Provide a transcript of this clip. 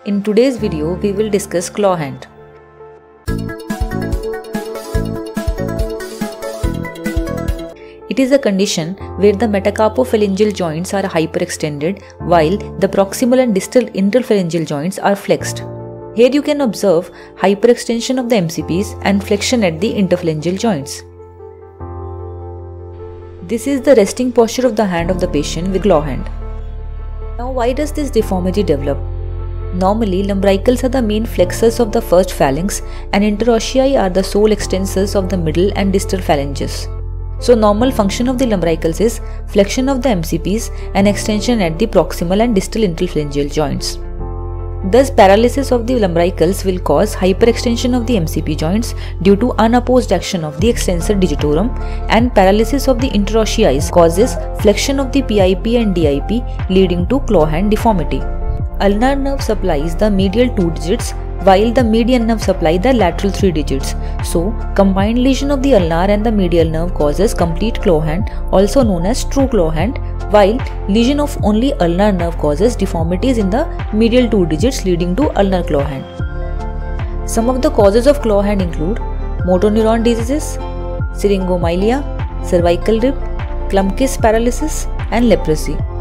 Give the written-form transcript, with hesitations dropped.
In today's video, we will discuss claw hand. It is a condition where the metacarpophalangeal joints are hyperextended while the proximal and distal interphalangeal joints are flexed. Here you can observe hyperextension of the MCPs and flexion at the interphalangeal joints. This is the resting posture of the hand of the patient with claw hand. Now, why does this deformity develop? Normally, lumbricals are the main flexors of the first phalanx and interossei are the sole extensors of the middle and distal phalanges. So, normal function of the lumbricals is flexion of the MCPs and extension at the proximal and distal interphalangeal joints. Thus, paralysis of the lumbricals will cause hyperextension of the MCP joints due to unopposed action of the extensor digitorum, and paralysis of the interossei causes flexion of the PIP and DIP, leading to claw hand deformity. Ulnar nerve supplies the medial 2 digits while the median nerve supplies the lateral 3 digits. So, combined lesion of the ulnar and the medial nerve causes complete claw hand, also known as true claw hand, while lesion of only ulnar nerve causes deformities in the medial 2 digits, leading to ulnar claw hand. Some of the causes of claw hand include motor neuron diseases, syringomyelia, cervical rib, Klumpke's paralysis, and leprosy.